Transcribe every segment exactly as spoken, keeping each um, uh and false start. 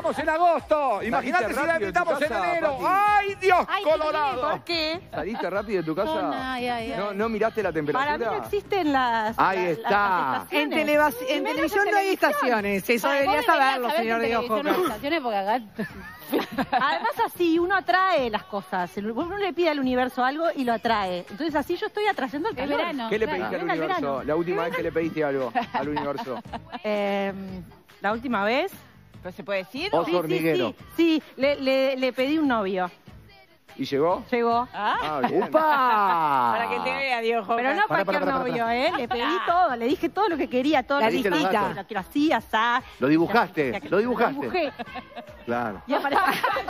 invitamos en agosto. Imagínate si la invitamos en enero. ¡Ay, Dios Ay, colorado! ¿por qué? ¿Saliste rápido de tu casa? No, ay, ay, ay. ¿No, ¿No miraste la temperatura? Para mí no existen las... Ahí las- está. las En, estaciones. televa- en Menos televisión no hay televisión. estaciones. Eso Ay, debería vos deberías saberlo, saber señor que Diego televisión no hay estaciones porque acá... Además así uno atrae las cosas. El- Uno le pide al universo algo y lo atrae. Entonces así yo estoy atrayendo el Es calor. verano. ¿Qué le Claro. pediste al Venga el universo? verano. La última vez que le pediste algo al universo. Eh, la última vez... ¿Pero se puede decir? Oso Sí, sí, hormiguero. sí, sí, le, le, le pedí un novio. ¿Y llegó? Llegó. Ah, bien. ¡Upa! Para que te vea, Diego. Pero no Pará, cualquier pará, pará, novio, pará. ¿eh? Le pedí todo, le dije todo lo que quería, todo La lo que diste los quería. datos. Lo quiero así, asá. Lo dibujaste, Ya que- lo dibujaste. dibujé. Claro. Y apareció.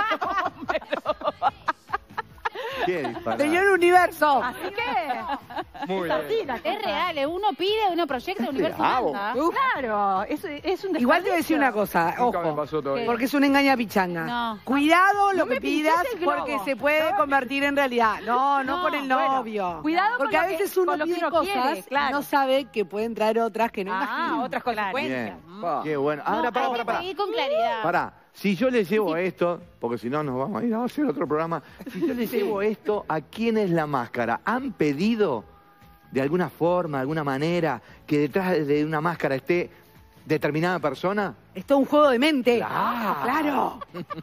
¿Qué disparate? Señor Universo. Así que... Muy es así bien. la Es cosa. real, ¿eh? Uno pide, uno proyecta, el universo Bravo. manda. Uf. Claro, es, es un Igual te voy a decir una desperdicio. cosa, Nunca me ojo. pasó todavía. Porque es una engaña pichanga. No. Cuidado lo No que me pinches pidas el globo. porque se puede convertir en realidad. No, no, No, con el bueno, novio. cuidado con porque a lo que- veces uno con lo que pide uno cosas quiere, claro. y no sabe que pueden traer otras que no Ah, imagina. otras consecuencias. Bien. Mm. Qué bueno. Ahora, No, pará, hay pará, que pará. pedir con claridad. Pará. Si yo le llevo esto, porque si no nos vamos a ir a hacer otro programa. Si yo le llevo esto, ¿a quién es la máscara? ¿Han pedido de alguna forma, de alguna manera, que detrás de una máscara esté determinada persona? Esto es un juego de mente. Claro. Claro.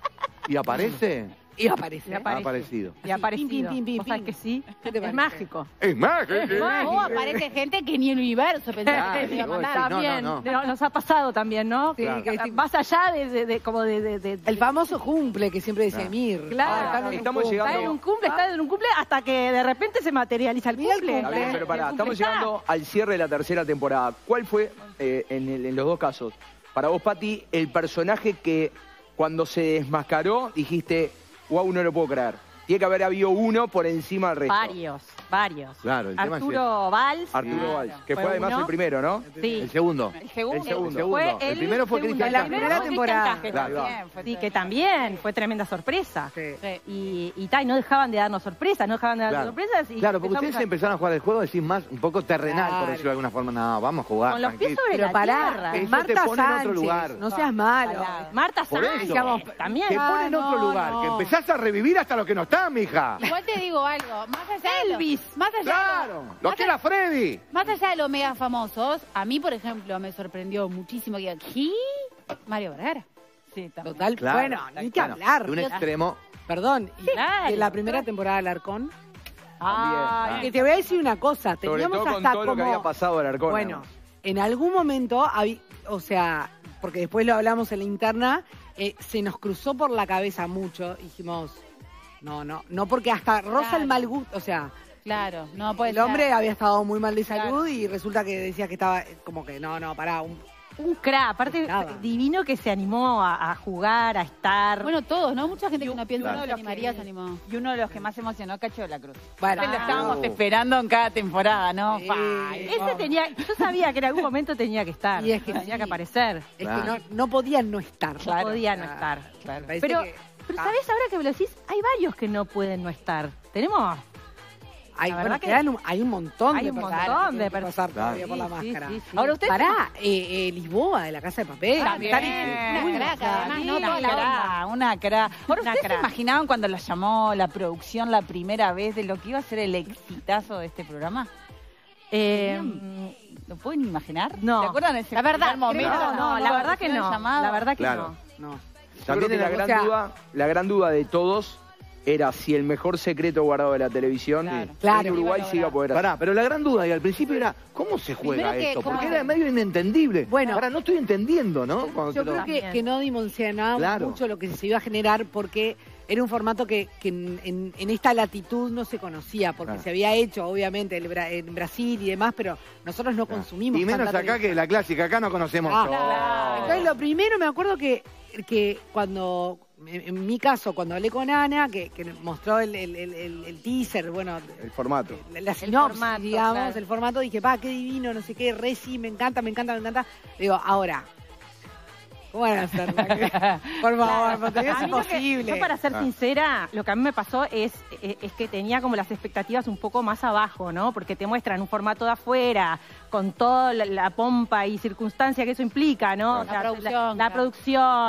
¿Y aparece? Y aparece. Y Ha aparece. aparecido. Y aparecido. Pim, pim, pim, ¿Vos sabés pim. que sí? ¿Qué te Es parece? mágico. Es más, que- que- O aparece gente que ni el universo pensaba Claro, que se iba a vos mandar. decís, no, También, no, no, nos ha pasado también, ¿no? Sí, Que- que- que más allá de, de- de- como de, de- de- El famoso cumple que siempre decía Claro. Emir. Claro. Ah, están en un Estamos cumple. llegando- Está en un cumple, está en un cumple hasta que de repente se materializa el Mira el cumple. Está bien, pero pará, El cumple estamos está. llegando al cierre de la tercera temporada. ¿Cuál fue, eh, en, el- en los dos casos, para vos, Pati, el personaje que cuando se desmascaró dijiste, wow, no lo puedo creer? Tiene que haber habido uno por encima del resto. Varios, varios. Claro, el tema es Arturo Valls. Arturo Claro. Valls, que fue, Fue además uno. el primero, ¿no? Sí. El segundo. El segundo. El segundo. Fue el el primero fue segundo. Cristian La Castro. primera Primera temporada. Claro, ahí va. Sí, que también fue tremenda sorpresa. Sí. Sí. Y, y, ta, y no dejaban de darnos sorpresas, no dejaban de darnos Claro. sorpresas. Y Claro, porque empezamos ustedes a- empezaron a jugar el juego, decís más un poco terrenal, por Claro. decirlo de alguna forma. No, vamos a jugar. con los pies tranquilo. sobre Pero la pará, tierra. Eso te Marta pone en otro Sánchez, lugar. no seas malo. Marta Por Sánchez, eso. también. Te pone en Ah, otro no, lugar, no. que empezás a revivir hasta los que no están, mija. Igual te digo algo, más allá de lo- Elvis. más allá de lo- Claro, lo más que era Freddy. Más allá de los mega famosos, a mí, por ejemplo, me sorprendió muchísimo que ¿qué? Mario Vergara. Sí, también. Total, Claro. bueno, ni que Bueno, hablar. de un extremo. Perdón, y Claro. de la primera temporada del Arcón. Ay, También. Que te voy a decir una cosa, Sobre teníamos todo con hasta todo lo que como- había pasado al Arcón. Bueno, además. en algún momento, habí- o sea, porque después lo hablamos en la interna, eh, se nos cruzó por la cabeza mucho, dijimos, no, no, no porque hasta roza Claro. el mal gusto, o sea, Claro, no puede el ser. hombre había estado muy mal de salud Claro. y resulta que decía que estaba eh, como que, no, no, pará, un, un crack, aparte Nada. divino que se animó a, a jugar, a estar. Bueno, todos, ¿no? Mucha gente que no piensa Claro. que se animaría, se animó. Y uno de los que más emocionó, Cacho de la Cruz. bueno, Ese lo estábamos Ah. esperando en cada temporada, ¿no? Sí. Pa, y- Ese tenía, yo sabía que en algún momento tenía que estar, Y es que tenía sí. que aparecer. es Claro. que no, no podían no estar. No podía no Ah, estar. me parece Pero, que- pero ah, ¿sabés? Ahora que me lo decís, hay varios que no pueden no estar. Tenemos... hay, la bueno, verdad que- quedan un- hay un montón hay de un personas montón que tienen de que personas. pasar todavía por la Sí, sí, máscara. sí, sí. Ahora usted pará, eh, eh, Lisboa de la Casa de Papel. También. Están en- Una craca, además, Sí, no toda una la cra, una cra. Ahora, Una ¿ustedes cra. se imaginaban cuando la llamó la producción la primera vez de lo que iba a ser el exitazo de este programa? Eh, ¿Lo pueden imaginar? no. ¿Se acuerdan de ese La verdad, primer momento? no, no, la verdad que no. La verdad que Claro. no. No. También creo la que gran, o sea- duda, la gran duda de todos era si el mejor secreto guardado de la televisión Claro. Claro. en Uruguay Iba a siga lograr. poder hacer. Pará, pero la gran duda y al principio era, ¿cómo se juega Primero que, esto? Porque ¿cómo? era medio inentendible. Bueno. Ahora no estoy entendiendo, ¿no? Cuando Yo te lo- creo que, También. que no dimensionábamos Claro. mucho lo que se iba a generar porque era un formato que, que en, en- en esta latitud no se conocía, porque Claro. se había hecho, obviamente, el Bra- en Brasil y demás, pero nosotros no consumimos. Y menos tanta acá que televisión. la clásica, acá no conocemos Ah, todo. claro. Entonces, lo primero me acuerdo que, que cuando, en, en mi caso, cuando hablé con Ana, que, que mostró el, el- el- el- el teaser, bueno, El formato. la, la sinopsis, formato, digamos, claro. el formato, dije, pa, qué divino, no sé qué, re sí, me encanta, me encanta, me encanta. Digo, ahora, ¿cómo van a hacerlo? Por favor, porque es A mí lo que- imposible. yo, para ser Ah. sincera, lo que a mí me pasó es, es, es que tenía como las expectativas un poco más abajo, ¿no? Porque te muestran un formato de afuera, con toda la, la pompa y circunstancia que eso implica, ¿no? Claro. La producción, La, claro. producción,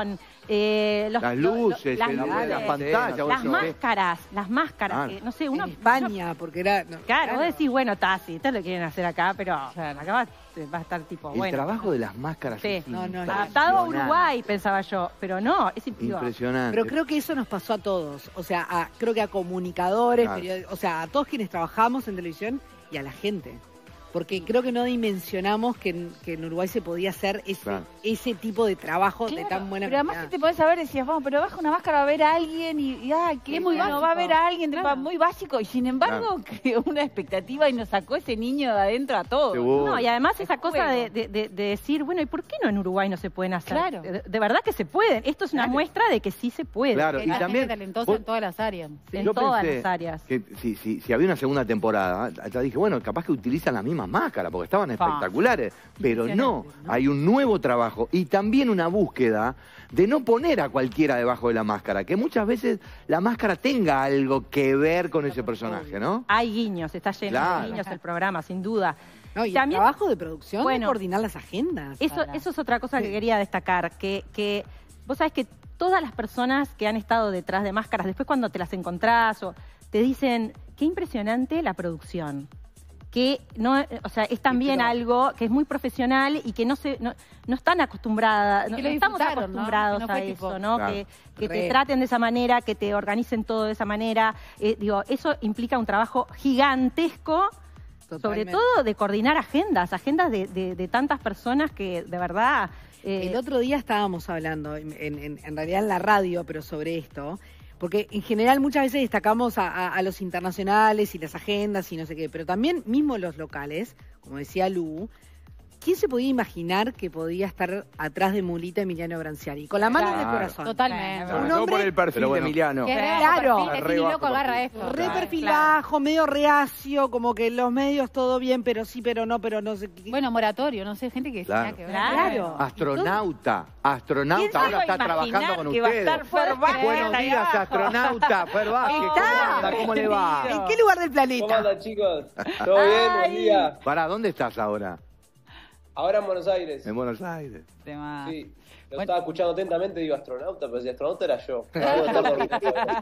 Eh, los, Las lo- lo- luces, las, el- luces, las pantallas. las eso. máscaras, las máscaras. Ah. eh, no sé, En uno... España, porque era... no, Claro, vos decís, bueno, está, sí, esto lo quieren hacer acá, pero Claro. acá va, va a estar tipo, El bueno. trabajo de las máscaras Sí. es No, no, es Adaptado a impresionante. Uruguay, pensaba yo, pero no, es digo, Impresionante. Pero creo que eso nos pasó a todos. O sea, a- creo que a comunicadores, Claro. period- o sea, a todos quienes trabajamos en televisión y a la gente. Porque creo que no dimensionamos que en, que en Uruguay se podía hacer ese, Claro. ese tipo de trabajo de Claro, tan buena pero además calidad. si te podés saber, decías, vamos, pero baja una máscara, va a ver a alguien y, y ah, que Es muy bueno, básico. va a ver a alguien, Claro. va muy básico. Y sin embargo, creó una expectativa y nos sacó ese niño de adentro a todos. Seguro. no, y además Es esa cosa de, juego. de- de- de decir, bueno, ¿y por qué no en Uruguay no se pueden hacer? Claro. De, de verdad que se pueden. Esto es una Claro. muestra de que sí se puede. Claro, Que y la también... gente talentosa vos- en todas las áreas. En Yo todas pensé las áreas. Que si, si, si había una segunda temporada, ya dije, bueno, capaz que utilizan las mismas máscaras, porque estaban Pa. espectaculares. Pero no, Impresionante, ¿no? hay un nuevo trabajo y también una búsqueda de no poner a cualquiera debajo de la máscara, que muchas veces la máscara tenga algo que ver con ese personaje, ¿no? Hay guiños, está lleno Claro. de guiños el programa, sin duda. No, y También- el trabajo de producción Bueno, de coordinar las agendas. Eso, Para. eso es otra cosa que quería destacar, que, que vos sabés que todas las personas que han estado detrás de máscaras, después cuando te las encontrás, o te dicen, qué impresionante la producción. Que no, o sea, es también pero- algo que es muy profesional y que no se, no, no están acostumbradas, no, que lo no estamos disfrutaron, ¿no? acostumbrados Que no fue a tipo- eso, ¿no? Claro. Que, que Re. te traten de esa manera, que te organicen todo de esa manera. Eh, digo, eso implica un trabajo gigantesco. Sobre Totalmente. todo de coordinar agendas, agendas de, de- de tantas personas que de verdad... eh, El otro día estábamos hablando, en, en- en realidad en la radio, pero sobre esto, porque en general muchas veces destacamos a, a- a los internacionales y las agendas y no sé qué, pero también mismo los locales, como decía Lu, ¿quién se podía imaginar que podía estar atrás de Mulita Emiliano Branciari? Con la mano en el Claro. corazón. Totalmente. Claro. Un Todo hombre- por el perfil Pero bueno. de Emiliano. Que re bajo Claro. perfil, ese Re ni bajo loco agarra perfil. esto. Re Claro, perfil claro. bajo, medio reacio, como que los medios todo bien, pero sí, pero no, pero no sé qué. Bueno, moratorio, no sé, gente que Claro. tenga que ver. Claro. Astronauta, ¿Quién astronauta, se ahora iba a está imaginar trabajando con que va a ustedes. estar Fer Vázquez Buenos ahí días, abajo? astronauta, Fer Vázquez, ¿cómo Está. anda? ¿Cómo le va? ¿En qué lugar del ¿Cómo planeta? andan, chicos? ¿Todo bien? Buen día. Pará, ¿dónde estás ahora? Ahora en Buenos Aires. En Buenos Aires. Tema. Sí. Lo Bueno. estaba escuchando atentamente, digo astronauta, pero si astronauta era yo. Debo estar dormido.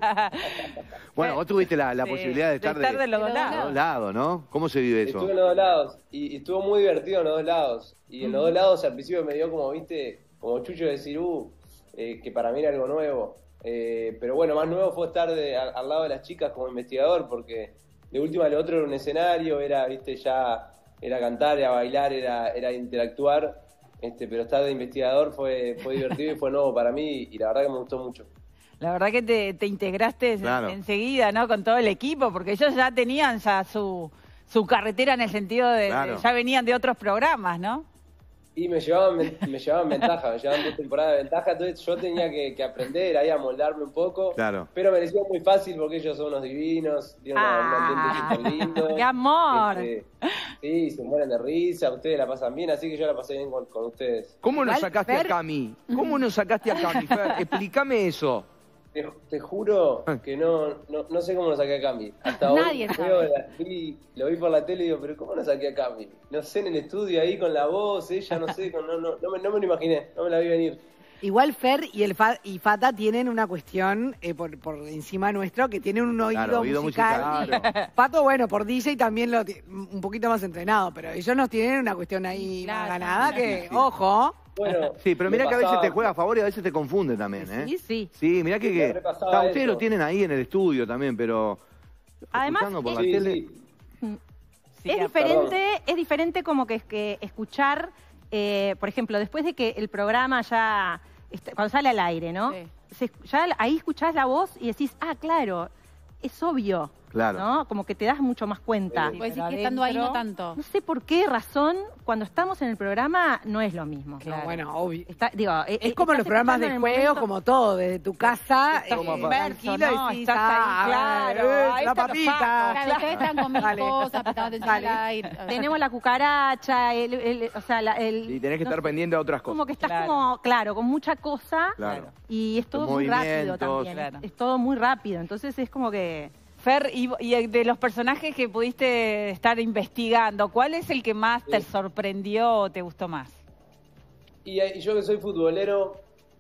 Bueno, vos tuviste la, la Sí, posibilidad de estar de, de los dos de los de lados. dos lados, ¿no? ¿Cómo se vive eso? Estuve en los dos lados y, y estuvo muy divertido en los dos lados. Y en los dos lados al principio me dio como, viste, como chucho de decir, uh, eh, que para mí era algo nuevo. Eh, pero bueno, más nuevo fue estar de- al, al lado de las chicas como investigador, porque de última lo otro era un escenario, era, viste, ya era cantar, era bailar, era, era interactuar. Este, pero estar de investigador fue, fue divertido y fue nuevo para mí y la verdad que me gustó mucho. La verdad que te, te integraste Claro. enseguida, ¿no? Con todo el equipo, porque ellos ya tenían ya su, su carretera en el sentido de, Claro. de- ya venían de otros programas, ¿no? Y me llevaban, ven- me llevaban ventaja, me llevaban dos temporadas de ventaja, entonces yo tenía que, que aprender ahí a moldarme un poco. Claro. Pero me decía muy fácil porque ellos son unos divinos, tienen una- un Ah. ambiente súper lindo. ¡Qué amor! Este, sí, se mueren de risa, ustedes la pasan bien, así que yo la pasé bien con, con ustedes. ¿Cómo nos Igual, sacaste Fer- a Cami? ¿Cómo nos sacaste a Cami, Fer? Explícame eso. Te, te juro que no, no, no sé cómo lo saqué a Cami. Hasta Nadie hoy sabe. veo la- vi- lo vi por la tele y digo, pero ¿cómo lo saqué a Cami? No sé, en el estudio ahí con la voz, ella, no sé, con- no, no, no, me, no me lo imaginé, no me la vi venir. Igual Fer y el Fa- y Fata tienen una cuestión eh, por, por encima nuestro, que tienen un oído, Claro, oído musical. musical, claro. Pato, bueno, por D J también lo ti- un poquito más entrenado, pero ellos nos tienen una cuestión ahí Claro, más ganada sí, que, sí, sí. ojo. Bueno, Sí, pero me mirá que a veces pasaba- te juega a favor y a veces te confunde también, ¿eh? Sí, sí. Sí, mirá que, Sí, que me repasaba está, ustedes eso. lo tienen ahí en el estudio también, pero Además, escuchando por es- la Sí, tele. sí. Sí, es a- diferente, es diferente como que, que escuchar, eh, por ejemplo, después de que el programa ya, está- cuando sale al aire, ¿no? Sí. Se- ya ahí escuchás la voz y decís, ah, claro, es obvio, Claro. ¿no? Como que te das mucho más cuenta. Sí. Puedes decir pero que estando ahí no adentro- tanto. No sé por qué razón, cuando estamos en el programa, no es lo mismo. Claro. No, bueno, obvio. Está- digo, eh, Es eh, como estás los programas de escuchando en el juego, momento- como todo, desde tu casa, Estás eh, inmerso, tranquilo ¿no? y decís, Estás ahí, ah, claro, eh, ahí la te lo papita. saco. Claro, ustedes están con mil Dale. cosas, prestando atención Dale. al aire. Tenemos la cucaracha, el, el- o sea, la- el... Y tenés que no estar sé, pendiente de otras como cosas. que estás Claro. como, claro, con mucha cosa Claro. y es todo Los muy rápido movimientos, también. claro. Es, es todo muy rápido, entonces es como que... Fer, y, y de los personajes que pudiste estar investigando, ¿cuál es el que más te Sí. sorprendió o te gustó más? Y, y yo que soy futbolero,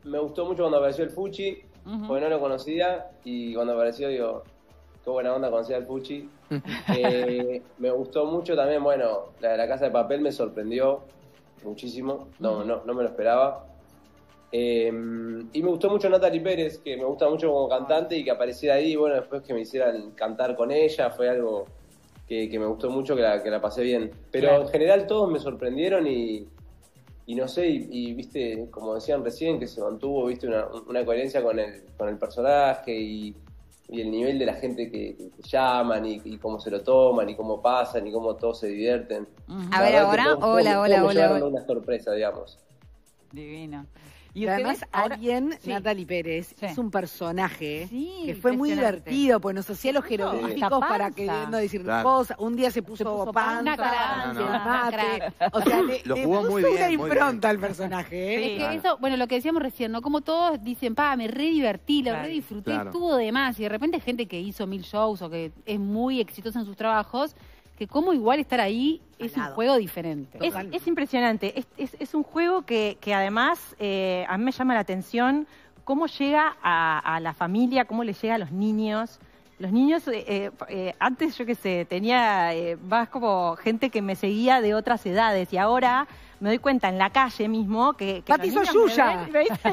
me gustó mucho cuando apareció el Fuchi, uh-huh. porque no lo conocía, y cuando apareció digo, qué buena onda conocer al Fuchi. eh, me gustó mucho también, bueno, la de La Casa de Papel me sorprendió muchísimo, no, uh-huh. no, no me lo esperaba. Eh, y me gustó mucho Natalie Pérez, que me gusta mucho como cantante y que apareciera ahí, y bueno, después que me hicieran cantar con ella, fue algo que, que me gustó mucho, que la, que la pasé bien. Pero claro. en general todos me sorprendieron y, y no sé, y, y viste, como decían recién, que se mantuvo, viste, una, una coherencia con el, con el personaje y, y el nivel de la gente que, que, que llaman y, y cómo se lo toman y cómo pasan y cómo todos se divierten. Uh-huh. A ver, ahora, todos, hola, todos, hola, todos hola. hola. Una sorpresa, digamos. Divino. Y además ahora... alguien, sí. Natalie Pérez, sí. es un personaje sí, que fue muy divertido, pues nos hacía los jeroglíficos sí. para que no decir claro. cosas. Un día se puso, se puso panza, una crack, no, no. mate. O sea, le, lo le jugó puso muy bien, una muy impronta bien. al personaje. ¿eh? Sí, es que claro. eso, bueno, lo que decíamos recién, ¿no? Como todos dicen, pa, me re divertí, lo claro. re disfruté, claro. estuvo de más. Y de repente gente que hizo mil shows o que es muy exitosa en sus trabajos, que como igual estar ahí es un juego diferente. Es, es impresionante. Es, es, es un juego que, que además eh, a mí me llama la atención cómo llega a, a la familia, cómo le llega a los niños. Los niños, eh, eh, antes yo qué sé, tenía eh, más como gente que me seguía de otras edades y ahora me doy cuenta en la calle mismo que... que ¡Pati Soyuya!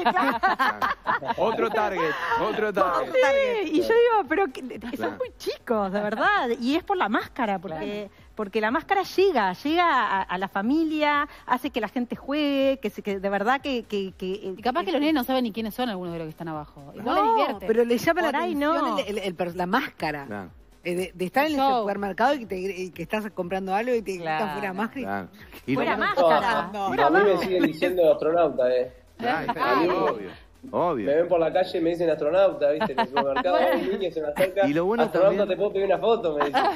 Otro target, otro target. Sí, y yo digo, pero que, claro. son muy chicos, de verdad. Y es por la máscara, porque, claro. porque la máscara llega, llega a, a la familia, hace que la gente juegue, que, se, que de verdad que... que, que y capaz que, que los nenes no saben ni quiénes son algunos de los que están abajo. Igual no, les divierte. Pero les llama por la atención no. el, el, el, la máscara. Claro. De, de estar en el supermercado y que, te, y que estás comprando algo y te claro. gritan fuera máscara. Claro. Y fuera lo... máscara. No, no. A mí me siguen diciendo astronauta, eh. Claro, claro, obvio. Obvio. Me ven por la calle y me dicen astronauta, ¿viste? En el supermercado, un niño se me acerca. Y lo bueno astronauta, también... te puedo pedir una foto, me dicen.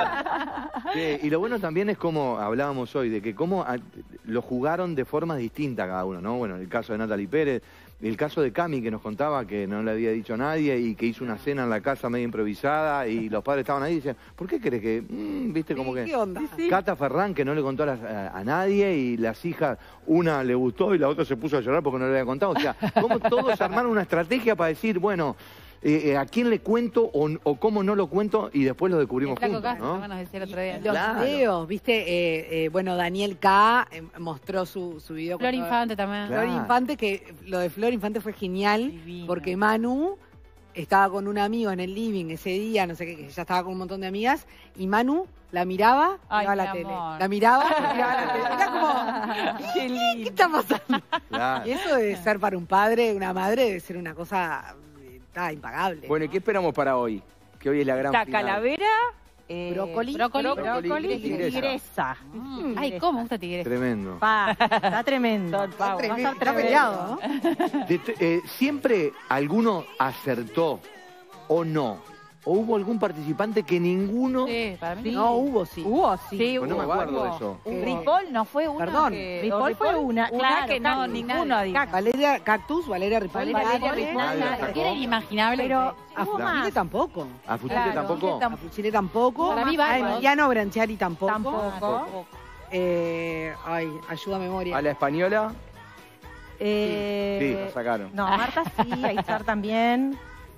Sí, y lo bueno también es como hablábamos hoy, de que cómo a, lo jugaron de formas distintas cada uno, ¿no? Bueno, el caso de Natalie Pérez, el caso de Cami que nos contaba que no le había dicho a nadie y que hizo una cena en la casa medio improvisada y los padres estaban ahí y decían, ¿por qué crees que...? Mm, ¿Viste? Como que... ¿Qué onda? Cata Ferrán que no le contó a, las, a, a nadie y las hijas, una le gustó y la otra se puso a llorar porque no le había contado. O sea, cómo todos armaron una estrategia para decir, bueno... Eh, ¿a quién le cuento o, o cómo no lo cuento? Y después lo descubrimos juntos, Castro, ¿no? nos decía el otro día. Los claro. videos, ¿viste? Eh, eh, bueno, Daniel K. Eh, mostró su, su video. Flor Infante también. Claro. Flor Infante, que lo de Flor Infante fue genial, Divino. porque Manu estaba con un amigo en el living ese día, no sé qué, que ya estaba con un montón de amigas, y Manu la miraba, Ay, miraba la mi tele. amor. La miraba, miraba la tele. Era como, Qué ¿qué, lindo. ¿qué está pasando? Claro. Y eso de ser para un padre, una madre, debe ser una cosa está impagable. Bueno, ¿y qué esperamos para hoy? Que hoy es la gran Está final. calavera, eh, Brócoli, brócoli, brócoli, brócoli, y tigresa. tigresa. Mm. Ay, ¿cómo me gusta tigresa? Tremendo. Pa, está tremendo. Está Va a estar Tremendo, está tremendo. peleado, ¿no? De- eh, ¿Siempre alguno acertó o no? ¿O hubo algún participante que ninguno... Sí, para mí. No, hubo sí. Hubo, sí. Sí, Pues no me hubo, acuerdo hubo. de eso. Hubo. Ripoll no fue una Perdón, que... Ripoll o fue una, claro, que no, Cactus, ninguno dijo. Valeria Cactus, Valeria Ripoll. Valeria Nadie- Ripoll. Nadie la Nada, sacó. era inimaginable. Pero A hubo Fuchile más. tampoco. ¿A Fuchile Claro, tampoco? que A Fuchile tampoco. Para mí a varios. Emiliano Branciali tampoco. Tampoco. Eh, ay, ayuda a memoria. A la española Eh, Sí, la sacaron. No, Marta sí, Aizar también.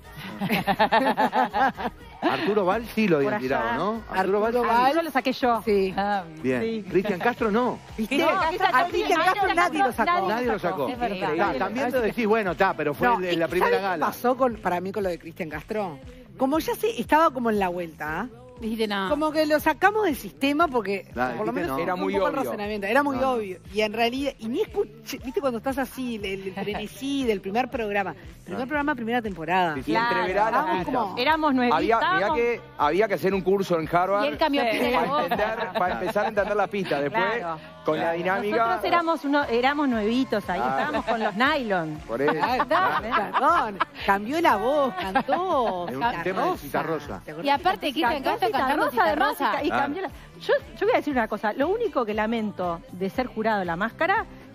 Arturo Val sí lo habían Por allá. tirado, ¿no? Arturo Val. Val. Yo lo saqué yo. Sí. Ah, Bien. Sí. Cristian Castro no. ¿Viste? No, a esa Cristian Castro nadie lo sacó. Nadie lo sacó. Es verdad. Está, también te decís, bueno, está, pero fue No, de ¿y la primera sabes qué gala. pasó con, para mí con lo de Cristian Castro? Como ya se estaba como en la vuelta, ¿ah? Dijiste nada. Como que lo sacamos del sistema porque Claro, por lo dijiste menos no. Era fue muy un poco el obvio. razonamiento, era muy No, no. obvio. Y en realidad, y ni escuché, viste cuando estás así, el, el frenesí del primer programa, primer Claro. programa, primera temporada. Sí, sí. Y entreverá las Estábamos pistas. como- Éramos nuevitos. Había, mirá que había que hacer un curso en Harvard Y él cambió Sí. pila la para, voz. entender- para empezar a entender las pistas. Después, Claro. con la dinámica... Nosotros éramos, uno, éramos nuevitos ahí, Claro. estábamos con los nylon. Por eso. Ay, perdón, cambió la voz, cantó. Es un Citarrosa. tema de Citarrosa. ¿Te acordás Y aparte, que Cristian Cantó Castro cantando Citarrosa, además, Citarrosa. y, y Claro. cambió la- yo, yo voy a decir una cosa, lo único que lamento de ser jurado de la máscara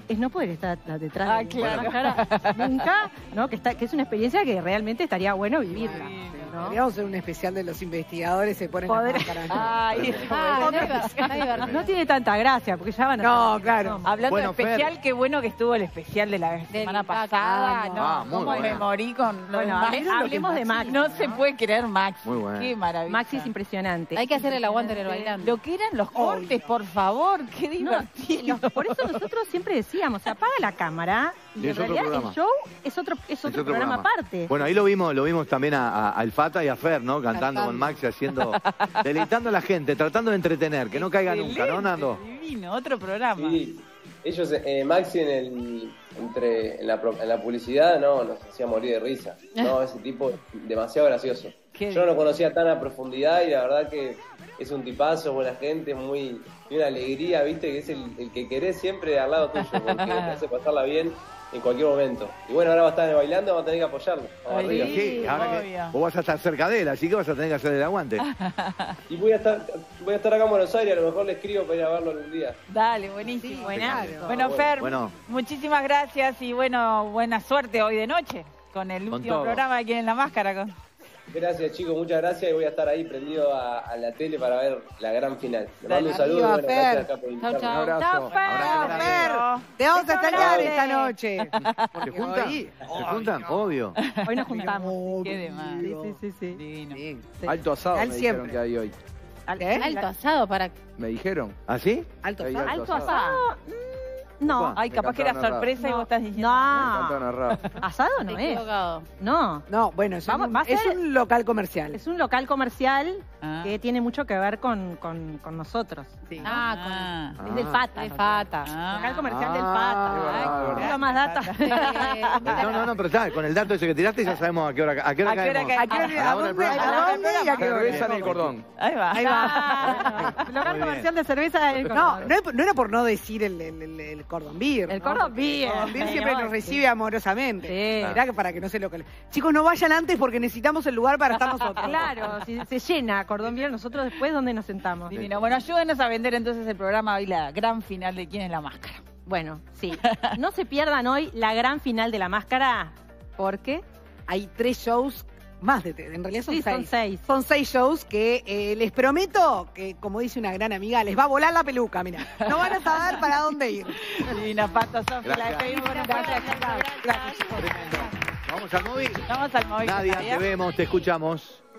es no poder estar detrás Ah, de claro. una máscara nunca, ¿no? Que, está, que es una experiencia que realmente estaría bueno vivirla. ¿no? Podríamos hacer un especial de los investigadores se ponen Poder- las máscaras. Ay, Ah, no, está divertido. No tiene tanta gracia, porque ya van a... No, claro. hablando Bueno, de especial, Fer. qué bueno que estuvo el especial de la semana pasada. Vamos. No, Ah, muy cómo me bueno. morí con lo Bueno, de hable- Maxi. hablemos de Maxi. No se puede creer Maxi. Muy bueno. Qué maravilla. Maxi es impresionante. Hay que hacer el aguante en el bailando. Lo que eran los cortes, por favor, qué No, divertido. los- por eso nosotros siempre decíamos, se apaga la cámara y Y en es otro realidad programa. el show es otro, es Es otro, programa, aparte. Bueno, ahí lo vimos, lo vimos también a, a, al Fata y a Fer, ¿no? Cantando, Cantando. con Maxi, haciendo, deleitando a la gente, tratando de entretener, que no caiga nunca, ¿no, Nando? Excelente, divino, otro programa. Sí, ellos, eh, Maxi en el, entre, en, la, pro- en la publicidad, no, nos hacía morir de risa. No, ese tipo, demasiado gracioso. Qué Yo no lo conocía tan a profundidad y la verdad que es un tipazo, buena gente, muy, tiene una alegría, viste, que es el, el que querés siempre al lado tuyo, porque te hace pasarla bien en cualquier momento. Y bueno, ahora va a estar bailando, va a tener que apoyarlo. Vamos Ay, arriba. Sí, ahora que obvio. vos vas a estar cerca de él, así que vas a tener que hacer el aguante. Y voy a estar voy a estar acá en Buenos Aires, a lo mejor le escribo para ir a verlo algún día. Dale, buenísimo. buenazo. Bueno, Fer, Bueno. muchísimas gracias y bueno, buena suerte hoy de noche con el Con último todo. programa de Quién es la Máscara. Con... Gracias chicos, muchas gracias y voy a estar ahí prendido a, a la tele para ver la gran final. Le Dale. mando un saludo y Arriba, bueno, Fer. gracias acá por Chau, invitarme. chau. abrazo. ¡Chao, Fer! Abrazo grande. Fer, te vamos a Beso extrañar grande. esta noche. ¿Se juntan? Hoy- ¿Se juntan? Obvio. Hoy nos juntamos. Qué de más. Sí, sí, sí, sí. Divino. Bien. Sí. Alto asado Al me siempre. dijeron que hay hoy. Al- ¿Eh? Alto asado para... Me dijeron. ¿Así? Alto Hay asado. Alto asado. mm, No. Ay, Me capaz que era cantaron sorpresa y No. vos estás diciendo. Me encantó No. narrar. Asado no Estoy es. equivocado. No. No, bueno, es, Vamos, un, va a es ser- un local comercial. Es un local comercial Ah. que tiene mucho que ver con, con, con nosotros. Sí. Ah, Es del Fata. De Fata. Ah. Local comercial del Ah, Fata. qué Digo más data. con... No, no, no, pero está, con el dato ese que tiraste ya sabemos a qué hora, a qué hora ¿A qué hora caemos. cae- ¿A qué hora- A la a hora del dónde- programa. a dónde y a qué hora? Cerveza en el cordón. Ahí va. Ahí va. Local Muy comercial bien. de cerveza. del No, Cordón. no, es- no era por no decir el, el, el, el cordon beer. El ¿no? cordon Porque beer. El cordon beer siempre Señor, nos recibe amorosamente. Sí. Era que para que no se lo... Chicos, no vayan antes porque necesitamos el lugar para estar nosotros. Claro, si se llena Cordón Bien, nosotros después, ¿dónde nos sentamos? Divino. Bueno, ayúdenos a vender entonces el programa hoy, la gran final de Quién es la Máscara. Bueno, sí. No se pierdan hoy la gran final de La Máscara, porque Hay tres shows, más de tres, en realidad son sí, seis. son seis. Son seis shows que eh, les prometo que, como dice una gran amiga, les va a volar la peluca, mira. No van a saber para dónde ir. Divina, Pato, Sofi, la Gracias. despedimos con un Gracias, fuerte abrazo. Gracias, chicos. Vamos al móvil. Vamos al móvil. Nadia, Nadia. te vemos, te escuchamos.